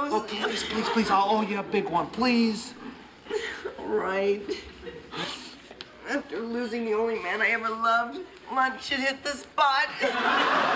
nose. Oh, please, please, please, I'll owe you a big one, please. Right. After losing the only man I ever loved, lunch should hit the spot.